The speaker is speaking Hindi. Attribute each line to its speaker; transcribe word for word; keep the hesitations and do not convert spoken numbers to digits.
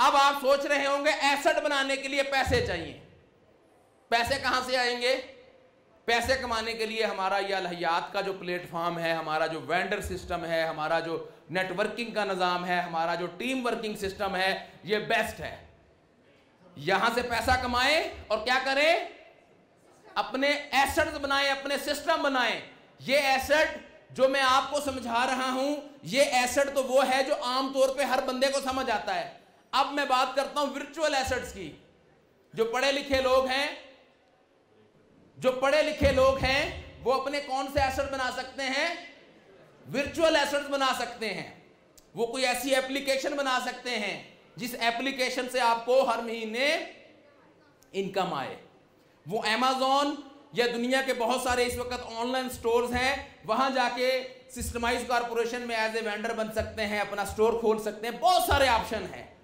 Speaker 1: अब आप सोच रहे होंगे एसेट बनाने के लिए पैसे चाहिए, पैसे कहां से आएंगे? पैसे कमाने के लिए हमारा यह अलहयात का जो प्लेटफॉर्म है, हमारा जो वेंडर सिस्टम है, हमारा जो नेटवर्किंग का निज़ाम है, हमारा जो टीम वर्किंग सिस्टम है, ये बेस्ट है। यहां से पैसा कमाएं और क्या करें? अपने एसेट्स बनाएं, अपने सिस्टम बनाएं। ये एसेट जो मैं आपको समझा रहा हूं, ये एसेट तो वो है जो आमतौर पे हर बंदे को समझ आता है। अब मैं बात करता हूं वर्चुअल एसेट्स की। जो पढ़े लिखे लोग हैं जो पढ़े लिखे लोग हैं वो अपने कौन से एसेट बना सकते हैं? वर्चुअल एसेट्स बना सकते हैं। वो कोई ऐसी एप्लीकेशन बना सकते हैं जिस एप्लीकेशन से आपको हर महीने इनकम आए। वो अमेज़न या दुनिया के बहुत सारे इस वक्त ऑनलाइन स्टोर्स हैं, वहां जाके सिस्टमाइज कॉर्पोरेशन में एज ए वेंडर बन सकते हैं, अपना स्टोर खोल सकते हैं। बहुत सारे ऑप्शन हैं।